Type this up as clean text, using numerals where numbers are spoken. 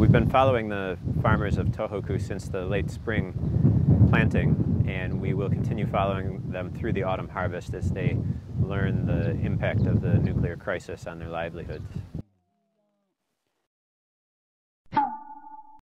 We've been following the farmers of Tohoku since the late spring planting, and we will continue following them through the autumn harvest as they learn the impact of the nuclear crisis on their livelihoods.